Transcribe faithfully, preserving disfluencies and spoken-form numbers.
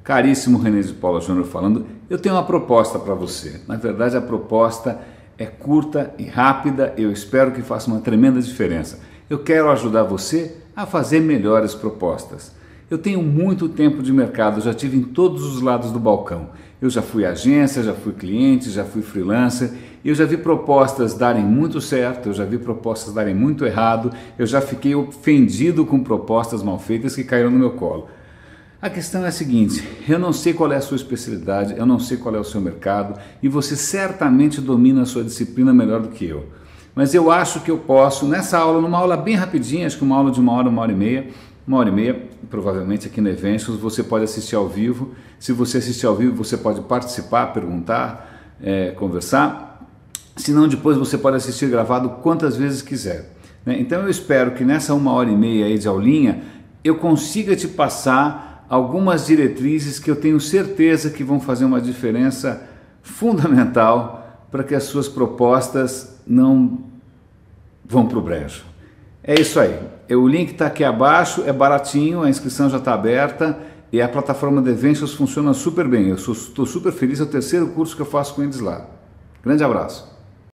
Caríssimo René de Paula Júnior falando, eu tenho uma proposta para você. Na verdade, a proposta é curta e rápida, eu espero que faça uma tremenda diferença. Eu quero ajudar você a fazer melhores propostas. Eu tenho muito tempo de mercado, já tive em todos os lados do balcão. Eu já fui agência, já fui cliente, já fui freelancer, eu já vi propostas darem muito certo, eu já vi propostas darem muito errado, eu já fiquei ofendido com propostas mal feitas que caíram no meu colo. A questão é a seguinte, eu não sei qual é a sua especialidade, eu não sei qual é o seu mercado e você certamente domina a sua disciplina melhor do que eu. Mas eu acho que eu posso, nessa aula, numa aula bem rapidinha, acho que uma aula de uma hora, uma hora e meia, uma hora e meia, provavelmente aqui no Eventos, você pode assistir ao vivo. Se você assistir ao vivo, você pode participar, perguntar, é, conversar. Se não, depois você pode assistir gravado quantas vezes quiser. Né? Então eu espero que nessa uma hora e meia aí de aulinha, eu consiga te passar algumas diretrizes que eu tenho certeza que vão fazer uma diferença fundamental para que as suas propostas não vão para o brejo. É isso aí. O link está aqui abaixo, é baratinho, a inscrição já está aberta e a plataforma de Eventos funciona super bem. Eu estou super feliz, é o terceiro curso que eu faço com eles lá. Grande abraço.